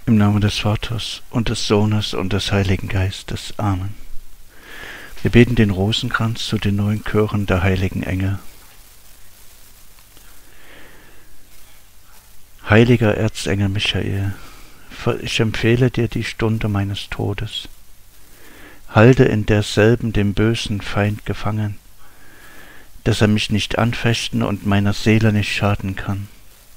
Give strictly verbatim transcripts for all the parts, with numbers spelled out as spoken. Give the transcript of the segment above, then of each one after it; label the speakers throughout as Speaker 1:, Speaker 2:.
Speaker 1: Im Namen des Vaters und des Sohnes und des Heiligen Geistes. Amen. Wir beten den Rosenkranz zu den neuen Chören der heiligen Engel. Heiliger Erzengel Michael, ich empfehle dir die Stunde meines Todes. Halte in derselben den bösen Feind gefangen, dass er mich nicht anfechten und meiner Seele nicht schaden kann.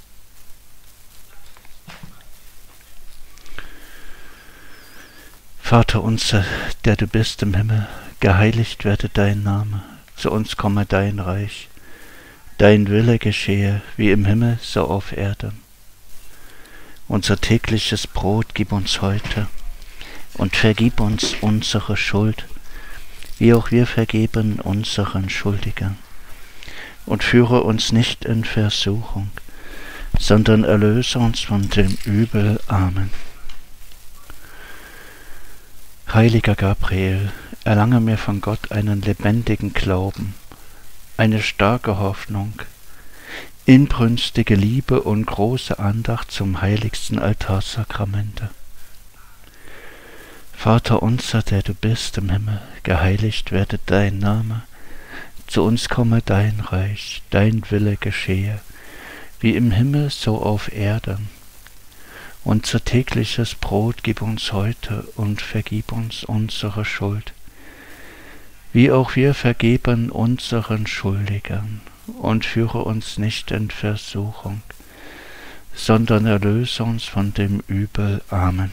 Speaker 1: Vater unser, der du bist im Himmel, geheiligt werde dein Name, zu uns komme dein Reich, dein Wille geschehe, wie im Himmel, so auf Erden. Unser tägliches Brot gib uns heute und vergib uns unsere Schuld, wie auch wir vergeben unseren Schuldigern. Und führe uns nicht in Versuchung, sondern erlöse uns von dem Übel. Amen. Heiliger Gabriel, erlange mir von Gott einen lebendigen Glauben, eine starke Hoffnung, inbrünstige Liebe und große Andacht zum heiligsten Altarsakramente. Vater unser, der du bist im Himmel, geheiligt werde dein Name, zu uns komme dein Reich, dein Wille geschehe, wie im Himmel so auf Erden. Unser tägliches Brot gib uns heute und vergib uns unsere Schuld, wie auch wir vergeben unseren Schuldigern, und führe uns nicht in Versuchung, sondern erlöse uns von dem Übel. Amen.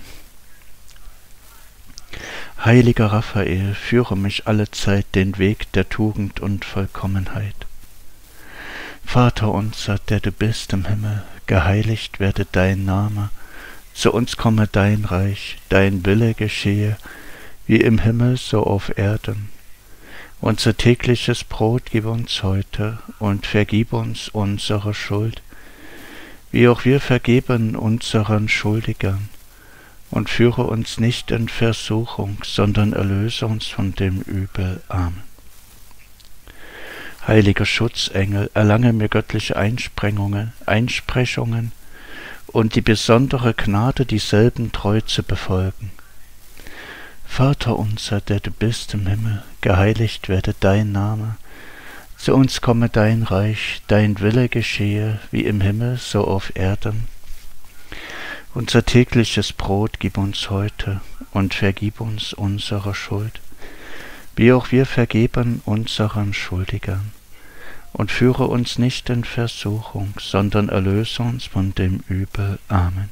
Speaker 1: Heiliger Raphael, führe mich allezeit den Weg der Tugend und Vollkommenheit. Vater unser, der du bist im Himmel, geheiligt werde dein Name, zu uns komme dein Reich, dein Wille geschehe, wie im Himmel so auf Erden. Unser tägliches Brot gib uns heute und vergib uns unsere Schuld, wie auch wir vergeben unseren Schuldigern. Und führe uns nicht in Versuchung, sondern erlöse uns von dem Übel. Amen. Heiliger Schutzengel, erlange mir göttliche Einsprengungen, Einsprechungen und die besondere Gnade, dieselben treu zu befolgen. Vater unser, der du bist im Himmel, geheiligt werde dein Name, zu uns komme dein Reich, dein Wille geschehe, wie im Himmel, so auf Erden. Unser tägliches Brot gib uns heute und vergib uns unsere Schuld, wie auch wir vergeben unseren Schuldigern. Und führe uns nicht in Versuchung, sondern erlöse uns von dem Übel. Amen.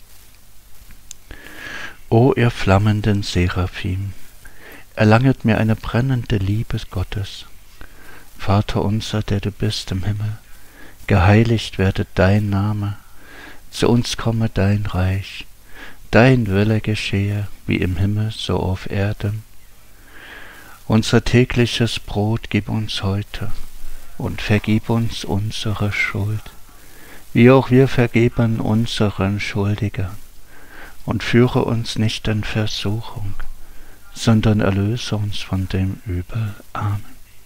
Speaker 1: O ihr flammenden Seraphim, erlanget mir eine brennende Liebe Gottes. Vater unser, der du bist im Himmel, geheiligt werde dein Name, zu uns komme dein Reich, dein Wille geschehe, wie im Himmel, so auf Erden. Unser tägliches Brot gib uns heute und vergib uns unsere Schuld, wie auch wir vergeben unseren Schuldigern. Und führe uns nicht in Versuchung, sondern erlöse uns von dem Übel. Amen.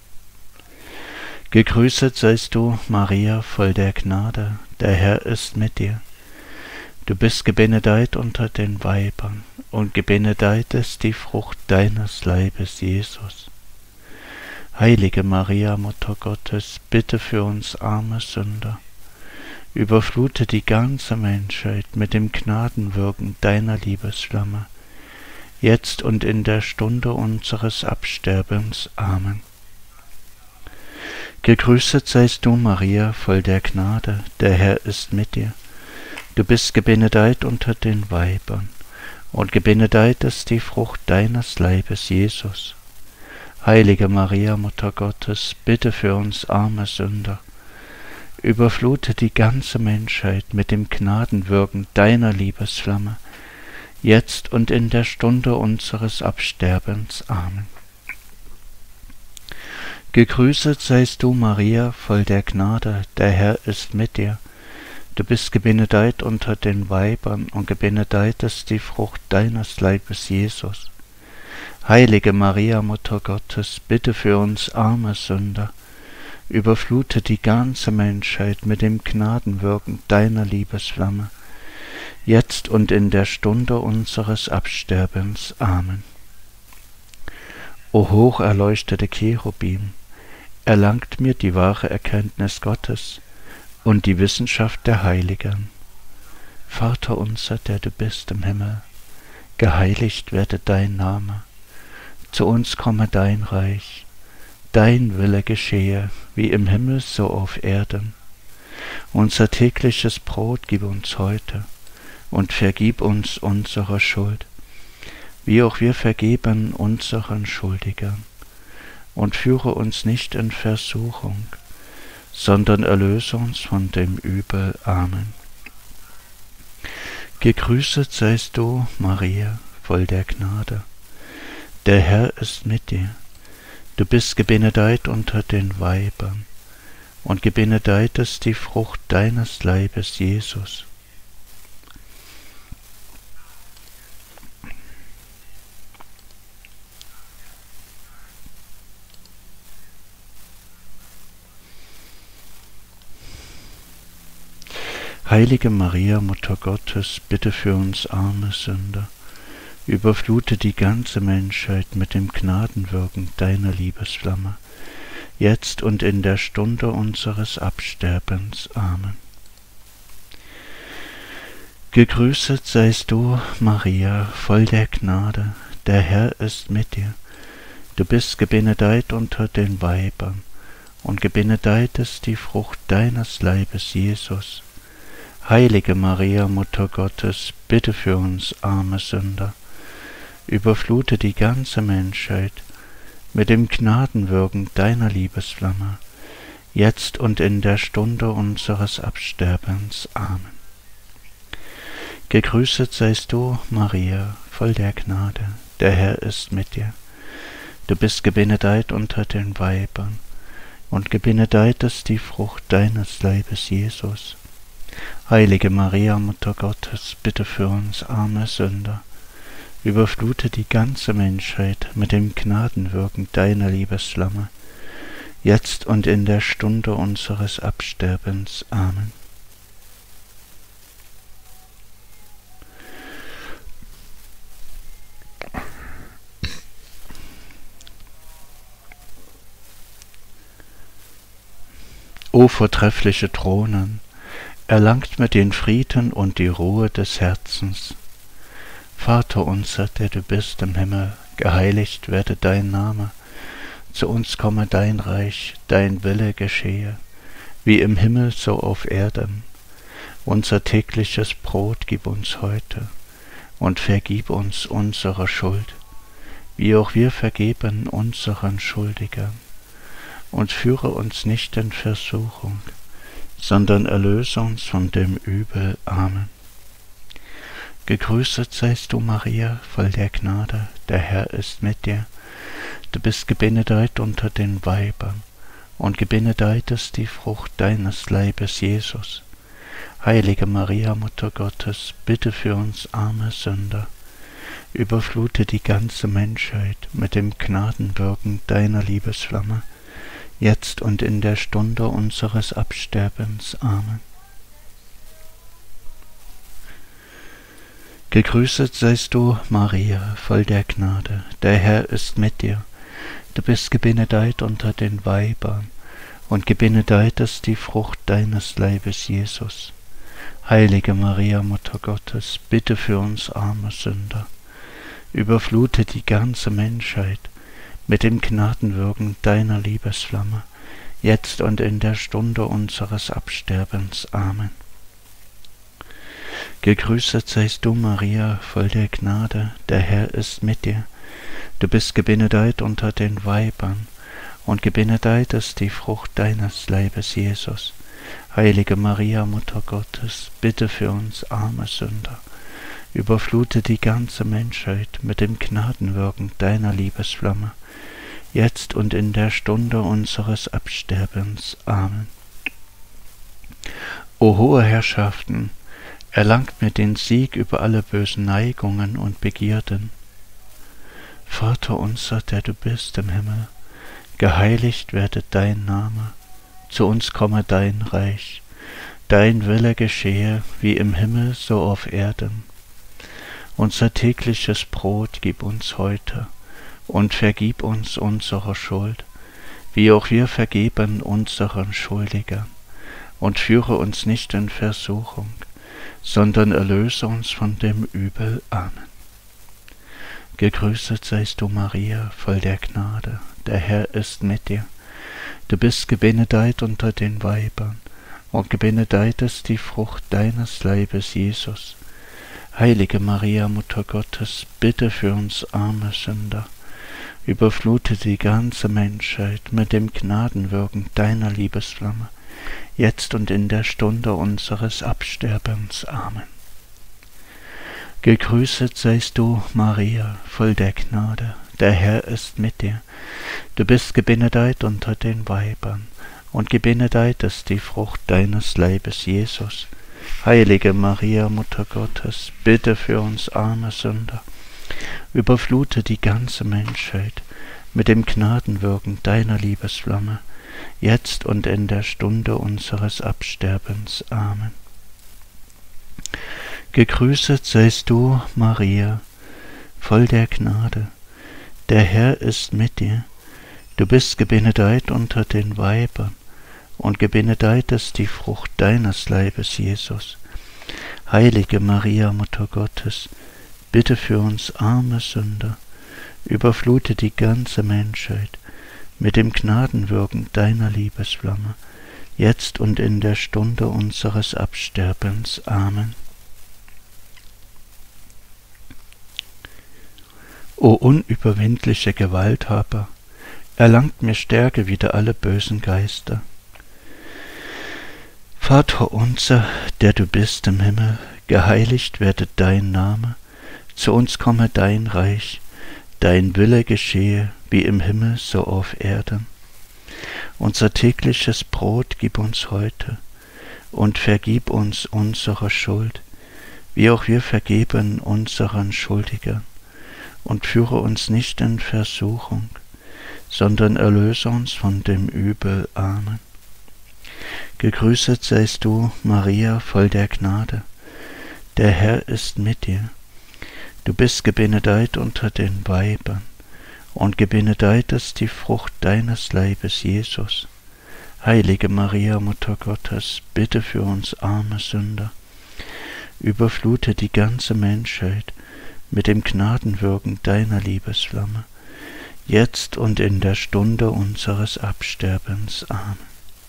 Speaker 1: Gegrüßet seist du, Maria, voll der Gnade, der Herr ist mit dir. Du bist gebenedeit unter den Weibern, und gebenedeit ist die Frucht deines Leibes, Jesus. Heilige Maria, Mutter Gottes, bitte für uns arme Sünder, überflute die ganze Menschheit mit dem Gnadenwirken deiner Liebesflamme, jetzt und in der Stunde unseres Absterbens. Amen. Gegrüßet seist du, Maria, voll der Gnade, der Herr ist mit dir. Du bist gebenedeit unter den Weibern, und gebenedeit ist die Frucht deines Leibes, Jesus. Heilige Maria, Mutter Gottes, bitte für uns arme Sünder, überflute die ganze Menschheit mit dem Gnadenwirken deiner Liebesflamme, jetzt und in der Stunde unseres Absterbens. Amen. Gegrüßet seist du, Maria, voll der Gnade, der Herr ist mit dir. Du bist gebenedeit unter den Weibern, und gebenedeit ist die Frucht deines Leibes, Jesus. Heilige Maria, Mutter Gottes, bitte für uns arme Sünder, überflute die ganze Menschheit mit dem Gnadenwirken deiner Liebesflamme, jetzt und in der Stunde unseres Absterbens. Amen. O hoch erleuchtete Cherubim, erlangt mir die wahre Erkenntnis Gottes und die Wissenschaft der Heiligen. Vater unser, der du bist im Himmel, geheiligt werde dein Name, zu uns komme dein Reich, dein Wille geschehe, wie im Himmel so auf Erden. Unser tägliches Brot gib uns heute und vergib uns unsere Schuld, wie auch wir vergeben unseren Schuldigern. Und führe uns nicht in Versuchung, sondern erlöse uns von dem Übel. Amen. Gegrüßet seist du, Maria, voll der Gnade. Der Herr ist mit dir. Du bist gebenedeit unter den Weibern, und gebenedeit ist die Frucht deines Leibes, Jesus. Heilige Maria, Mutter Gottes, bitte für uns arme Sünder, überflute die ganze Menschheit mit dem Gnadenwirken deiner Liebesflamme, jetzt und in der Stunde unseres Absterbens. Amen. Gegrüßet seist du, Maria, voll der Gnade, der Herr ist mit dir. Du bist gebenedeit unter den Weibern, und gebenedeit ist die Frucht deines Leibes, Jesus. Heilige Maria, Mutter Gottes, bitte für uns arme Sünder, überflute die ganze Menschheit mit dem Gnadenwirken deiner Liebesflamme, jetzt und in der Stunde unseres Absterbens. Amen. Gegrüßet seist du, Maria, voll der Gnade, der Herr ist mit dir. Du bist gebenedeit unter den Weibern, und gebenedeit ist die Frucht deines Leibes, Jesus. Heilige Maria, Mutter Gottes, bitte für uns arme Sünder, überflute die ganze Menschheit mit dem Gnadenwirken deiner Liebesflamme, jetzt und in der Stunde unseres Absterbens. Amen. O vortreffliche Thronen, erlangt mir den Frieden und die Ruhe des Herzens. Vater unser, der du bist im Himmel, geheiligt werde dein Name, zu uns komme dein Reich, dein Wille geschehe, wie im Himmel so auf Erden. Unser tägliches Brot gib uns heute, und vergib uns unsere Schuld, wie auch wir vergeben unseren Schuldigern. Und führe uns nicht in Versuchung, sondern erlöse uns von dem Übel. Amen. Gegrüßet seist du, Maria, voll der Gnade, der Herr ist mit dir. Du bist gebenedeit unter den Weibern, und gebenedeit ist die Frucht deines Leibes, Jesus. Heilige Maria, Mutter Gottes, bitte für uns arme Sünder, überflute die ganze Menschheit mit dem Gnadenwirken deiner Liebesflamme, jetzt und in der Stunde unseres Absterbens. Amen. Gegrüßet seist du, Maria, voll der Gnade, der Herr ist mit dir. Du bist gebenedeit unter den Weibern, und gebenedeit ist die Frucht deines Leibes, Jesus. Heilige Maria, Mutter Gottes, bitte für uns arme Sünder, überflute die ganze Menschheit mit dem Gnadenwirken deiner Liebesflamme, jetzt und in der Stunde unseres Absterbens. Amen. Gegrüßet seist du, Maria, voll der Gnade, der Herr ist mit dir. Du bist gebenedeit unter den Weibern, und gebenedeit ist die Frucht deines Leibes, Jesus. Heilige Maria, Mutter Gottes, bitte für uns arme Sünder, überflute die ganze Menschheit mit dem Gnadenwirken deiner Liebesflamme, jetzt und in der Stunde unseres Absterbens. Amen. O hohe Herrschaften, erlangt mir den Sieg über alle bösen Neigungen und Begierden. Vater unser, der du bist im Himmel, geheiligt werde dein Name, zu uns komme dein Reich, dein Wille geschehe, wie im Himmel so auf Erden. Unser tägliches Brot gib uns heute, und vergib uns unsere Schuld, wie auch wir vergeben unseren Schuldigern. Und führe uns nicht in Versuchung, sondern erlöse uns von dem Übel. Amen. Gegrüßet seist du, Maria, voll der Gnade, der Herr ist mit dir. Du bist gebenedeit unter den Weibern, und gebenedeit ist die Frucht deines Leibes, Jesus. Heilige Maria, Mutter Gottes, bitte für uns arme Sünder, überflute die ganze Menschheit mit dem Gnadenwirken deiner Liebesflamme, jetzt und in der Stunde unseres Absterbens. Amen. Gegrüßet seist du, Maria, voll der Gnade, der Herr ist mit dir. Du bist gebenedeit unter den Weibern, und gebenedeit ist die Frucht deines Leibes, Jesus. Heilige Maria, Mutter Gottes, bitte für uns arme Sünder, überflute die ganze Menschheit mit dem Gnadenwirken deiner Liebesflamme, jetzt und in der Stunde unseres Absterbens. Amen. Gegrüßet seist du, Maria, voll der Gnade, der Herr ist mit dir. Du bist gebenedeit unter den Weibern, und gebenedeit ist die Frucht deines Leibes, Jesus. Heilige Maria, Mutter Gottes, bitte für uns arme Sünder, überflute die ganze Menschheit mit dem Gnadenwirken deiner Liebesflamme, jetzt und in der Stunde unseres Absterbens. Amen. O unüberwindliche Gewalthaber, erlangt mir Stärke wider alle bösen Geister. Vater unser, der du bist im Himmel, geheiligt werde dein Name, zu uns komme dein Reich, dein Wille geschehe, wie im Himmel so auf Erden. Unser tägliches Brot gib uns heute, und vergib uns unsere Schuld, wie auch wir vergeben unseren Schuldigern. Und führe uns nicht in Versuchung, sondern erlöse uns von dem Übel. Amen. Gegrüßet seist du, Maria, voll der Gnade, der Herr ist mit dir. Du bist gebenedeit unter den Weibern, und gebenedeit ist die Frucht deines Leibes, Jesus. Heilige Maria, Mutter Gottes, bitte für uns arme Sünder, überflute die ganze Menschheit mit dem Gnadenwirken deiner Liebesflamme, jetzt und in der Stunde unseres Absterbens. Amen.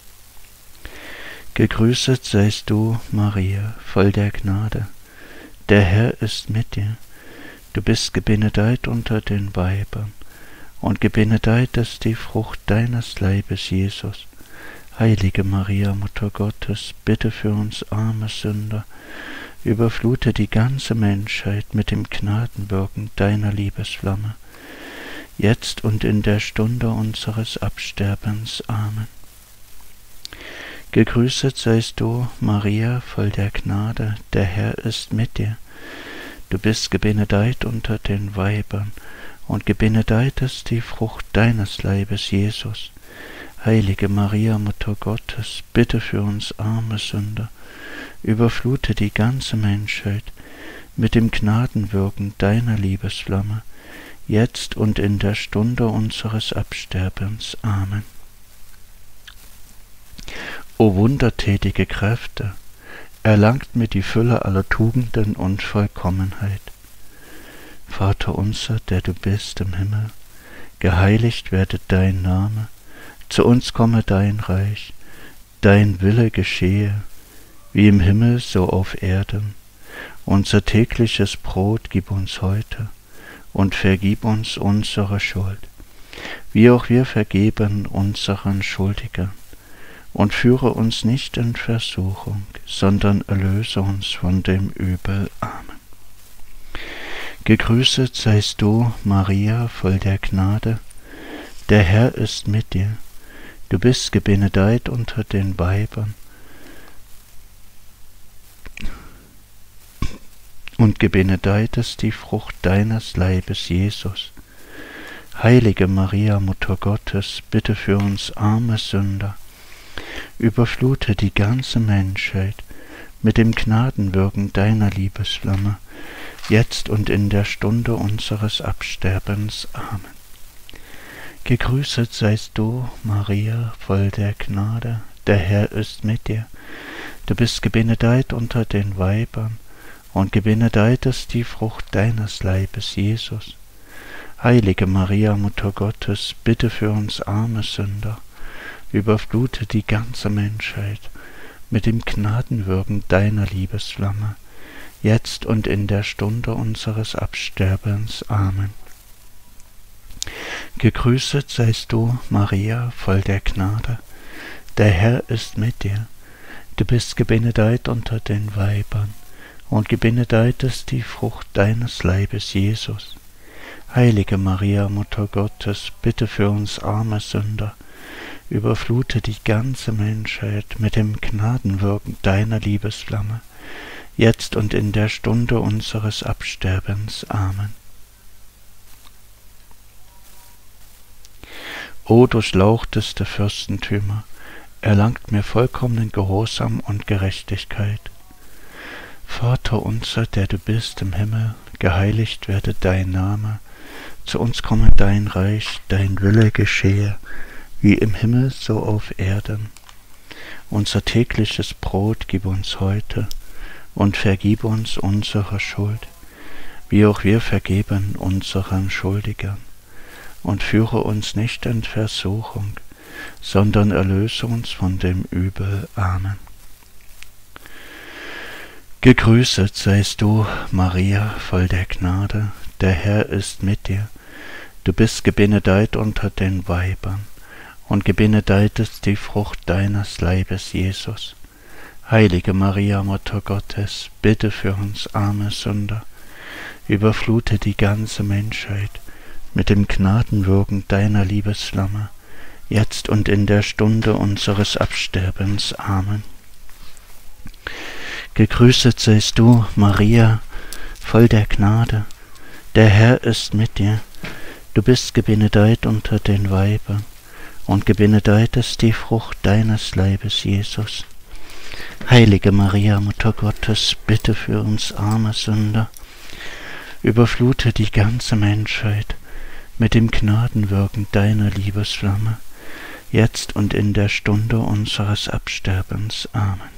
Speaker 1: Gegrüßet seist du, Maria, voll der Gnade, der Herr ist mit dir. Du bist gebenedeit unter den Weibern, und gebenedeit ist die Frucht deines Leibes, Jesus. Heilige Maria, Mutter Gottes, bitte für uns arme Sünder, überflute die ganze Menschheit mit dem Gnadenwirken deiner Liebesflamme, jetzt und in der Stunde unseres Absterbens. Amen. Gegrüßet seist du, Maria, voll der Gnade, der Herr ist mit dir. Du bist gebenedeit unter den Weibern, und gebenedeit ist die Frucht deines Leibes, Jesus. Heilige Maria, Mutter Gottes, bitte für uns arme Sünder, überflute die ganze Menschheit mit dem Gnadenwirken deiner Liebesflamme, jetzt und in der Stunde unseres Absterbens. Amen. O wundertätige Kräfte, erlangt mir die Fülle aller Tugenden und Vollkommenheit. Vater unser, der du bist im Himmel, geheiligt werde dein Name, zu uns komme dein Reich, dein Wille geschehe, wie im Himmel so auf Erden. Unser tägliches Brot gib uns heute, und vergib uns unsere Schuld, wie auch wir vergeben unseren Schuldigern. Und führe uns nicht in Versuchung, sondern erlöse uns von dem Übel. Amen. Gegrüßet seist du, Maria, voll der Gnade, der Herr ist mit dir. Du bist gebenedeit unter den Weibern, und gebenedeit ist die Frucht deines Leibes, Jesus. Heilige Maria, Mutter Gottes, bitte für uns arme Sünder, Überflute die ganze Menschheit mit dem Gnadenwirken deiner Liebesflamme, jetzt und in der Stunde unseres Absterbens. Amen. Gegrüßet seist du, Maria, voll der Gnade, der Herr ist mit dir. Du bist gebenedeit unter den Weibern, und gebenedeit ist die Frucht deines Leibes, Jesus. Heilige Maria, Mutter Gottes, bitte für uns arme Sünder, überflute die ganze Menschheit mit dem Gnadenwirken deiner Liebesflamme, jetzt und in der Stunde unseres Absterbens. Amen. Gegrüßet seist du, Maria, voll der Gnade, der Herr ist mit dir. Du bist gebenedeit unter den Weibern, und gebenedeit ist die Frucht deines Leibes, Jesus. Heilige Maria, Mutter Gottes, bitte für uns arme Sünder, überflute die ganze Menschheit mit dem Gnadenwirken deiner Liebesflamme, jetzt und in der Stunde unseres Absterbens. Amen. O durchlauchteste Fürstentümer, erlangt mir vollkommenen Gehorsam und Gerechtigkeit. Vater unser, der du bist im Himmel, geheiligt werde dein Name, zu uns komme dein Reich, dein Wille geschehe, wie im Himmel so auf Erden. Unser tägliches Brot gib uns heute, und vergib uns unsere Schuld, wie auch wir vergeben unseren Schuldigern. Und führe uns nicht in Versuchung, sondern erlöse uns von dem Übel. Amen. Gegrüßet seist du, Maria, voll der Gnade, der Herr ist mit dir. Du bist gebenedeit unter den Weibern, und gebenedeit ist die Frucht deines Leibes, Jesus. Heilige Maria, Mutter Gottes, bitte für uns arme Sünder, überflute die ganze Menschheit mit dem Gnadenwirken deiner Liebesflamme, jetzt und in der Stunde unseres Absterbens. Amen. Gegrüßet seist du, Maria, voll der Gnade, der Herr ist mit dir. Du bist gebenedeit unter den Weibern, und gebenedeit ist die Frucht deines Leibes, Jesus. Heilige Maria, Mutter Gottes, bitte für uns arme Sünder, überflute die ganze Menschheit mit dem Gnadenwirken deiner Liebesflamme, jetzt und in der Stunde unseres Absterbens. Amen.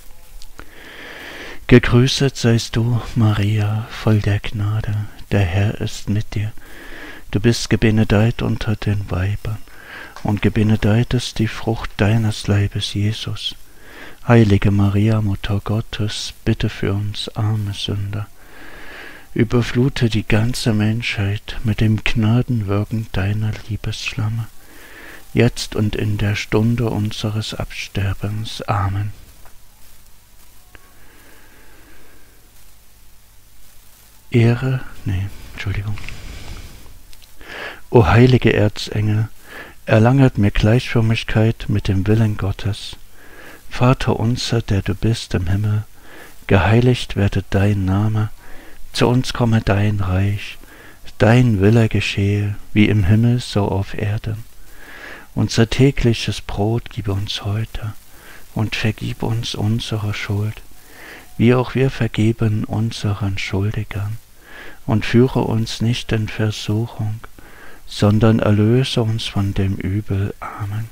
Speaker 1: Gegrüßet seist du, Maria, voll der Gnade, der Herr ist mit dir. Du bist gebenedeit unter den Weibern, und gebenedeit ist die Frucht deines Leibes, Jesus. Heilige Maria, Mutter Gottes, bitte für uns arme Sünder, überflute die ganze Menschheit mit dem Gnadenwirken deiner Liebesflamme, jetzt und in der Stunde unseres Absterbens. Amen. Ehre, nee, Entschuldigung. O heilige Erzengel, erlanget mir Gleichförmigkeit mit dem Willen Gottes. Vater unser, der du bist im Himmel, geheiligt werde dein Name, zu uns komme dein Reich, dein Wille geschehe, wie im Himmel so auf Erden. Unser tägliches Brot gib uns heute, und vergib uns unsere Schuld, wie auch wir vergeben unseren Schuldigern. Und führe uns nicht in Versuchung, sondern erlöse uns von dem Übel. Amen.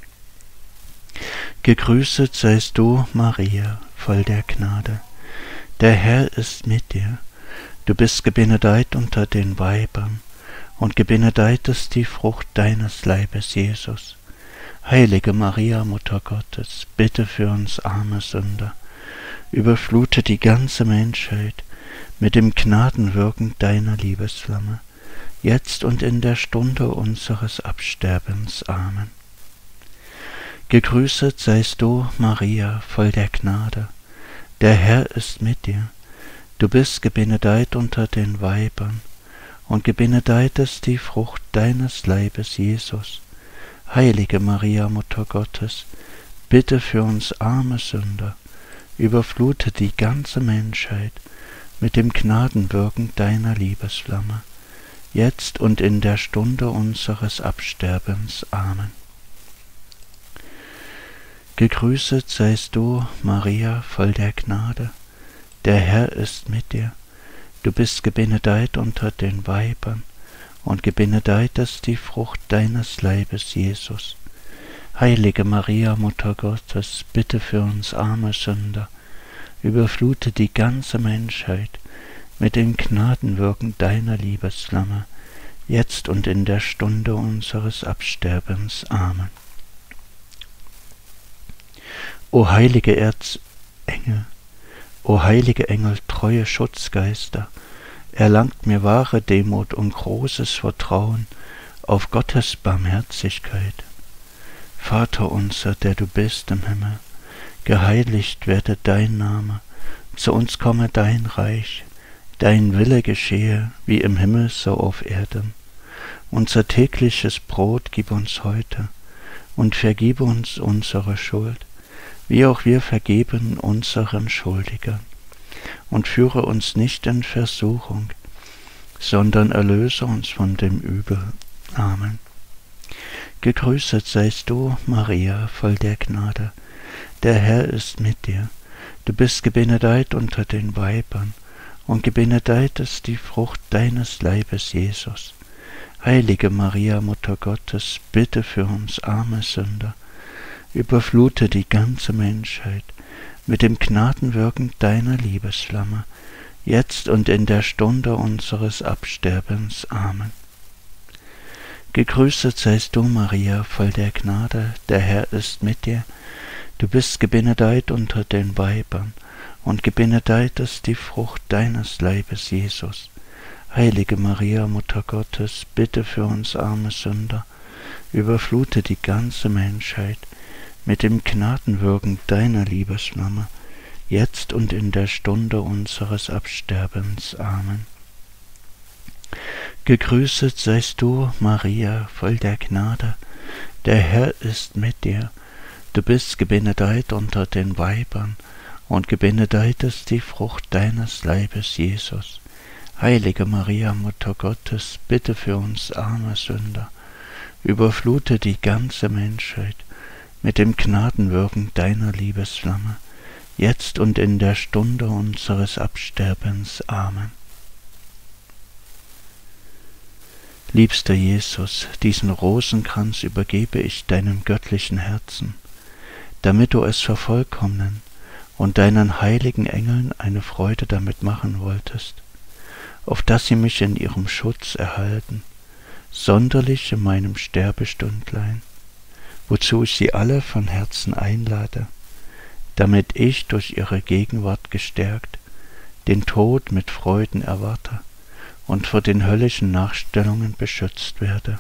Speaker 1: Gegrüßet seist du, Maria, voll der Gnade, der Herr ist mit dir. Du bist gebenedeit unter den Weibern, und gebenedeit ist die Frucht deines Leibes, Jesus. Heilige Maria, Mutter Gottes, bitte für uns arme Sünder, überflute die ganze Menschheit mit dem Gnadenwirken deiner Liebesflamme, jetzt und in der Stunde unseres Absterbens. Amen. Gegrüßet seist du, Maria, voll der Gnade, der Herr ist mit dir. Du bist gebenedeit unter den Weibern, und gebenedeit ist die Frucht deines Leibes, Jesus. Heilige Maria, Mutter Gottes, bitte für uns arme Sünder, überflute die ganze Menschheit mit dem Gnadenwirken deiner Liebesflamme, jetzt und in der Stunde unseres Absterbens. Amen. Gegrüßet seist du, Maria, voll der Gnade, der Herr ist mit dir. Du bist gebenedeit unter den Weibern, und gebenedeit ist die Frucht deines Leibes, Jesus. Heilige Maria, Mutter Gottes, bitte für uns arme Sünder, überflute die ganze Menschheit mit dem Gnadenwirken deiner Liebesflamme, jetzt und in der Stunde unseres Absterbens. Amen. O heilige Erzengel, o heilige Engel, treue Schutzgeister, erlangt mir wahre Demut und großes Vertrauen auf Gottes Barmherzigkeit. Vater unser, der du bist im Himmel, geheiligt werde dein Name, zu uns komme dein Reich, dein Wille geschehe, wie im Himmel so auf Erden. Unser tägliches Brot gib uns heute und vergib uns unsere Schuld, wie auch wir vergeben unseren Schuldigern. Und führe uns nicht in Versuchung, sondern erlöse uns von dem Übel. Amen. Gegrüßet seist du, Maria, voll der Gnade, der Herr ist mit dir. Du bist gebenedeit unter den Weibern, und gebenedeit ist die Frucht deines Leibes, Jesus. Heilige Maria, Mutter Gottes, bitte für uns arme Sünder, überflute die ganze Menschheit mit dem Gnadenwirken deiner Liebesflamme, jetzt und in der Stunde unseres Absterbens. Amen. Gegrüßet seist du, Maria, voll der Gnade, der Herr ist mit dir. Du bist gebenedeit unter den Weibern, und gebenedeit ist die Frucht deines Leibes, Jesus. Heilige Maria, Mutter Gottes, bitte für uns arme Sünder, überflute die ganze Menschheit mit dem Gnadenwirken deiner Liebesflamme, jetzt und in der Stunde unseres Absterbens. Amen. Gegrüßet seist du, Maria, voll der Gnade, der Herr ist mit dir. Du bist gebenedeit unter den Weibern, und gebenedeit ist die Frucht deines Leibes, Jesus. Heilige Maria, Mutter Gottes, bitte für uns arme Sünder, überflute die ganze Menschheit mit dem Gnadenwirken deiner Liebesflamme, jetzt und in der Stunde unseres Absterbens. Amen. Liebster Jesus, diesen Rosenkranz übergebe ich deinem göttlichen Herzen, damit du es vervollkommnen und deinen heiligen Engeln eine Freude damit machen wolltest, auf dass sie mich in ihrem Schutz erhalten, sonderlich in meinem Sterbestündlein, wozu ich sie alle von Herzen einlade, damit ich durch ihre Gegenwart gestärkt den Tod mit Freuden erwarte und vor den höllischen Nachstellungen beschützt werde.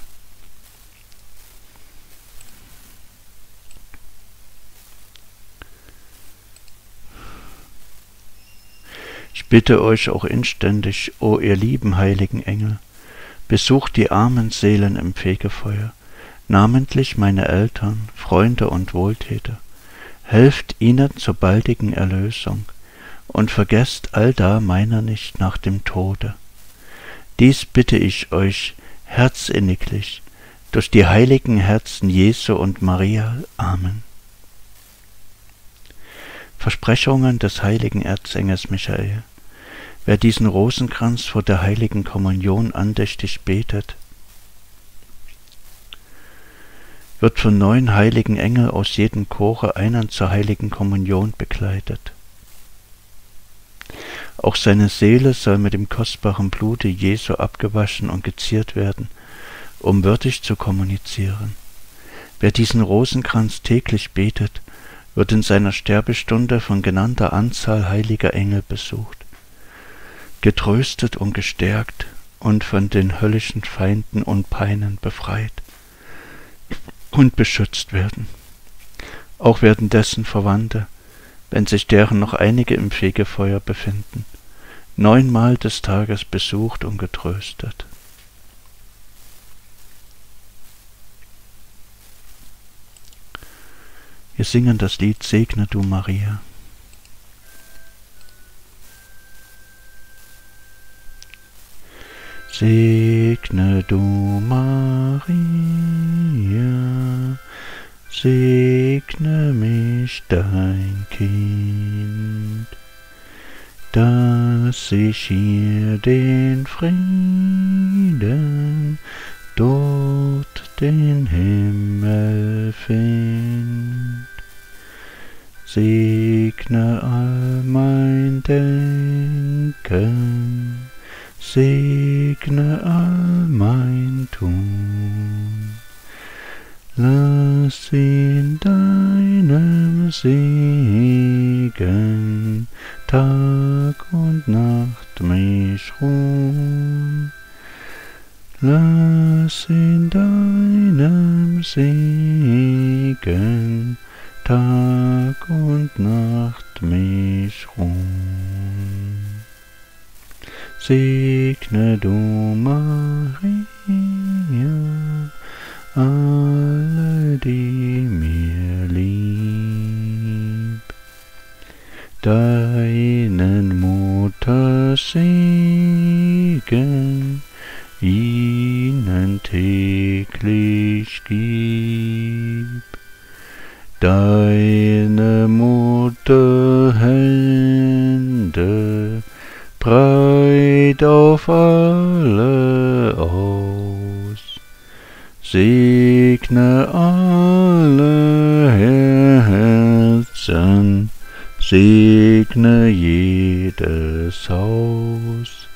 Speaker 1: Ich bitte euch auch inständig, o ihr lieben heiligen Engel, besucht die armen Seelen im Fegefeuer, namentlich meine Eltern, Freunde und Wohltäter, helft ihnen zur baldigen Erlösung und vergesst allda meiner nicht nach dem Tode. Dies bitte ich euch herzinniglich durch die heiligen Herzen Jesu und Maria. Amen. Versprechungen des heiligen Erzengels Michael. Wer diesen Rosenkranz vor der heiligen Kommunion andächtig betet, wird von neun heiligen Engeln aus jedem Chore einen zur heiligen Kommunion begleitet. Auch seine Seele soll mit dem kostbaren Blute Jesu abgewaschen und geziert werden, um würdig zu kommunizieren. Wer diesen Rosenkranz täglich betet, wird in seiner Sterbestunde von genannter Anzahl heiliger Engel besucht, getröstet und gestärkt und von den höllischen Feinden und Peinen befreit und beschützt werden. Auch werden dessen Verwandte, wenn sich deren noch einige im Fegefeuer befinden, neunmal des Tages besucht und getröstet. Wir singen das Lied Segne du Maria. Segne du Maria, segne mich. ich dein Kind, dass ich hier den Frieden, dort den Himmel find. Segne all mein Denken, segne all mein Tun. Lass in deinem Segen Tag und Nacht mich ruhen. Lass in deinem Segen Tag und Nacht mich ruhen. Segne du, Maria, alle, die mir lieb, deinen Muttersegen ihnen täglich gib. Deine Mutterhände breit auf alle aus, segne alle Herzen, segne jedes Haus,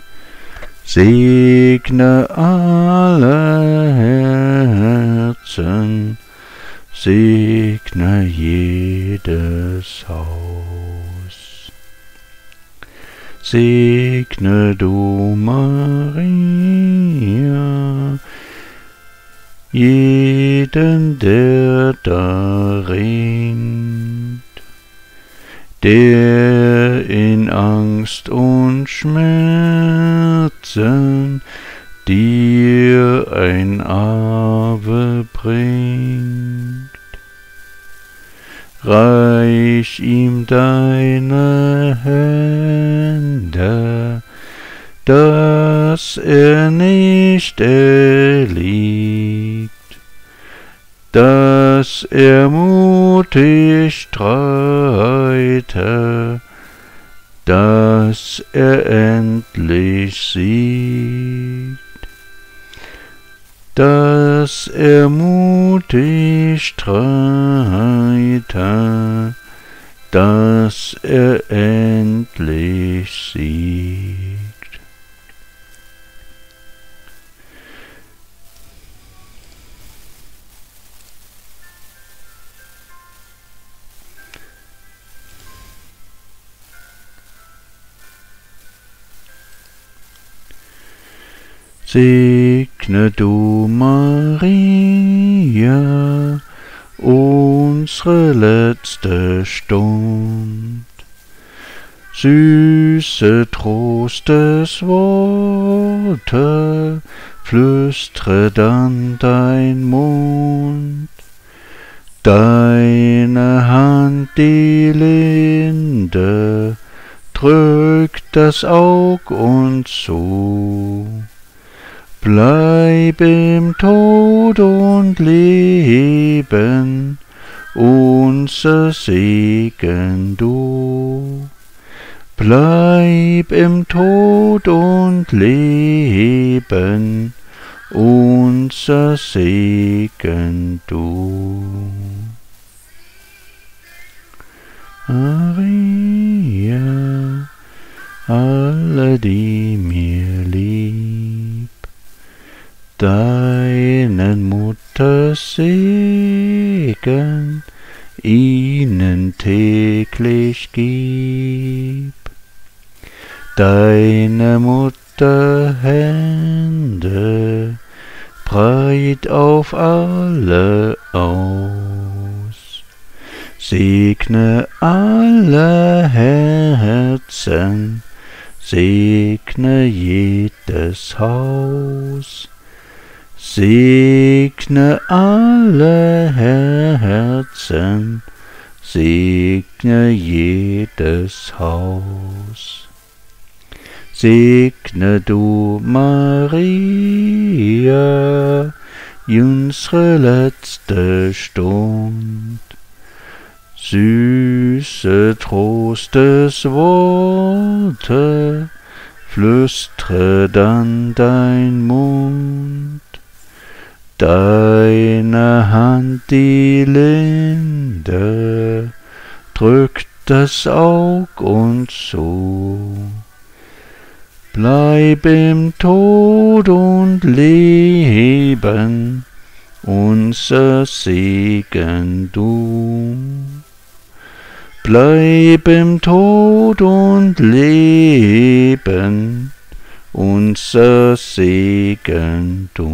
Speaker 1: segne alle Herzen, segne jedes Haus. Segne du, Maria, jeden, der da ringt, der in Angst und Schmerzen dir ein Ave bringt. Reich ihm deine Hände, dass er nicht erliegt, dass er mutig streite, dass er endlich siegt, dass er mutig streite, dass er endlich siegt. Segne du, Maria, unsere letzte Stund. Süße Trostesworte flüstre dann dein Mund. Deine Hand, die Linde, drückt das Aug uns zu. Bleib im Tod und Leben, unser Segen du. Bleib im Tod und Leben, unser Segen du. Maria, alle, die mir lieb, deinen Muttersegen ihnen täglich gib. Deine Mutterhände breit auf alle aus. Segne alle Herzen, segne jedes Haus. Segne alle Herzen, segne jedes Haus. Segne du, Maria, unsere letzte Stund. Süße Trostesworte flüstre dann dein Mund, deine Hand, die linde, drückt das Aug und so. Bleib im Tod und Leben, unser Segen du. Bleib im Tod und Leben, unser Segen du.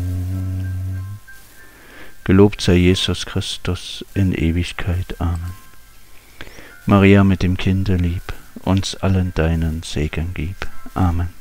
Speaker 1: Gelobt sei Jesus Christus in Ewigkeit. Amen. Maria mit dem Kinde lieb, uns allen deinen Segen gib. Amen.